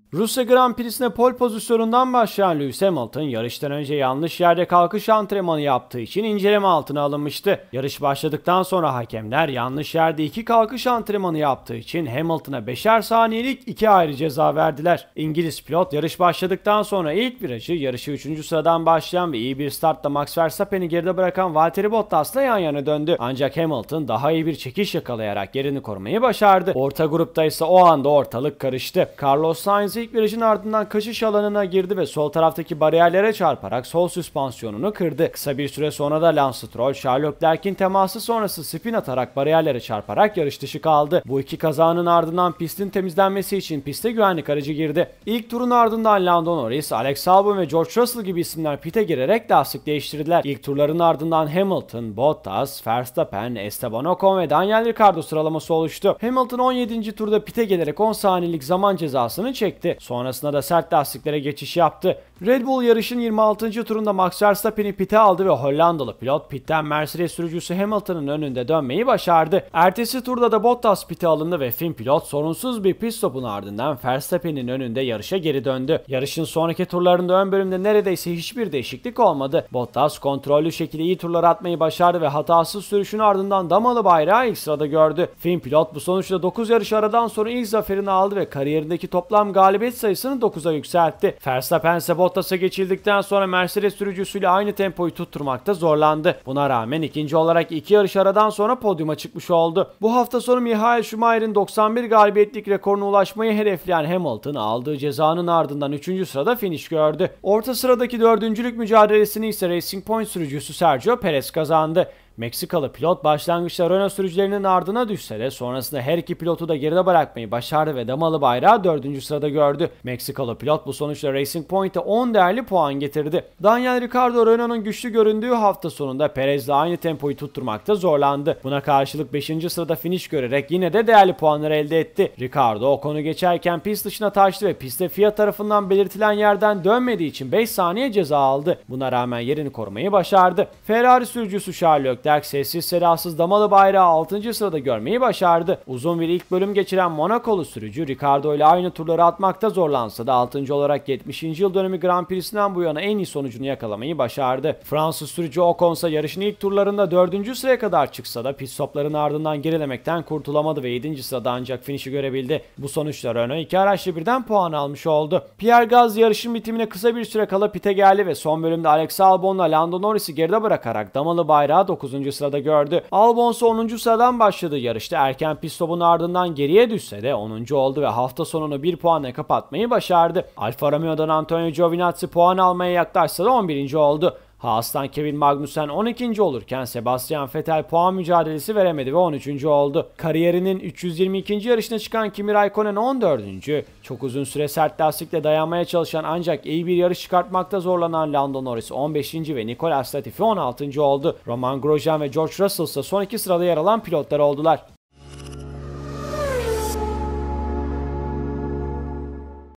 Rusya Grand Prix'sine pole pozisyonundan başlayan Lewis Hamilton yarıştan önce yanlış yerde kalkış antrenmanı yaptığı için inceleme altına alınmıştı. Yarış başladıktan sonra hakemler yanlış yerde 2 kalkış antrenmanı yaptığı için Hamilton'a 5'er saniyelik 2 ayrı ceza verdiler. İngiliz pilot yarış başladıktan sonra ilk virajı yarışı 3. sıradan başlayan ve iyi bir startla Max Verstappen'i geride bırakan Valtteri Bottas'la yan yana döndü. Ancak Hamilton daha iyi bir çekiş yakalayarak yerini korumayı başardı. Orta grupta ise o anda ortalık karıştı. Carlos Sainz ilk virajın ardından kaçış alanına girdi ve sol taraftaki bariyerlere çarparak sol süspansiyonunu kırdı. Kısa bir süre sonra da Lance Stroll, Charles Leclerc'in teması sonrası spin atarak bariyerlere çarparak yarış dışı kaldı. Bu iki kazanın ardından pistin temizlenmesi için piste güvenlik aracı girdi. İlk turun ardından Lando Norris, Alex Albon ve George Russell gibi isimler pite girerek lastik değiştirdiler. İlk turların ardından Hamilton, Bottas, Verstappen, Esteban Ocon ve Daniel Ricciardo sıralaması oluştu. Hamilton 17. turda pite gelerek 10 saniyelik zaman cezasını çekti. Sonrasında da sert lastiklere geçiş yaptı. Red Bull yarışın 26. turunda Max Verstappen'i pite aldı ve Hollandalı pilot pitten Mercedes sürücüsü Hamilton'ın önünde dönmeyi başardı. Ertesi turda da Bottas pite alındı ve Fin pilot sorunsuz bir pit stopun ardından Verstappen'in önünde yarışa geri döndü. Yarışın sonraki turlarında ön bölümde neredeyse hiçbir değişiklik olmadı. Bottas kontrollü şekilde iyi turlar atmayı başardı ve hatasız sürüşün ardından damalı bayrağı ilk sırada gördü. Fin pilot bu sonuçta 9 yarış aradan sonra ilk zaferini aldı ve kariyerindeki toplam galibiyet sayısını 9'a yükseltti. Verstappen ise Bottas'a geçildikten sonra Mercedes sürücüsüyle aynı tempoyu tutturmakta zorlandı. Buna rağmen ikinci olarak 2 yarış aradan sonra podyuma çıkmış oldu. Bu hafta sonu Michael Schumacher'in 91 galibiyetlik rekoruna ulaşmayı hedefleyen Hamilton aldığı cezanın ardından 3. sırada finish gördü. Orta sıradaki 4. mücadelesini ise Racing Point sürücüsü Sergio Perez kazandı. Meksikalı pilot başlangıçta Renault sürücülerinin ardına düşse de sonrasında her iki pilotu da geride bırakmayı başardı ve damalı bayrağı 4. sırada gördü. Meksikalı pilot bu sonuçla Racing Point'e 10 değerli puan getirdi. Daniel Ricciardo Renault'un güçlü göründüğü hafta sonunda Perez'le aynı tempoyu tutturmakta zorlandı. Buna karşılık 5. sırada finish görerek yine de değerli puanları elde etti. Ricciardo Ocon'u geçerken pist dışına taştı ve pistte FIA tarafından belirtilen yerden dönmediği için 5 saniye ceza aldı. Buna rağmen yerini korumayı başardı. Ferrari sürücüsü Charles Leclerc sessiz sedasız damalı bayrağı 6. sırada görmeyi başardı. Uzun bir ilk bölüm geçiren Monakolu sürücü Ricciardo ile aynı turları atmakta zorlansa da 6. olarak 70. yıl dönümü Grand Prix'sinden bu yana en iyi sonucunu yakalamayı başardı. Fransız sürücü Ocon ise yarışın ilk turlarında 4. sıraya kadar çıksa da pit stopların ardından gerilemekten kurtulamadı ve 7. sırada ancak finişi görebildi. Bu sonuçla Renault 2 araçla birden puan almış oldu. Pierre Gasly yarışın bitimine kısa bir süre kala pite geldi ve son bölümde Alex Albon'la Lando Norris'i geride bırakarak damalı bayrağı 9. sırada gördü. Albon ise 10. sıradan başladığı yarışta erken pit stopun ardından geriye düşse de 10. oldu ve hafta sonunu 1 puanla kapatmayı başardı. Alfa Romeo'dan Antonio Giovinazzi puan almaya yaklaşsa da 11. oldu. Haas'tan Kevin Magnussen 12. olurken Sebastian Vettel puan mücadelesi veremedi ve 13. oldu. Kariyerinin 322. yarışına çıkan Kimi Raikkonen 14. Çok uzun süre sert lastikle dayanmaya çalışan ancak iyi bir yarış çıkartmakta zorlanan Lando Norris 15. ve Nicolas Latifi 16. oldu. Romain Grosjean ve George Russell ise son 2 sırada yer alan pilotlar oldular.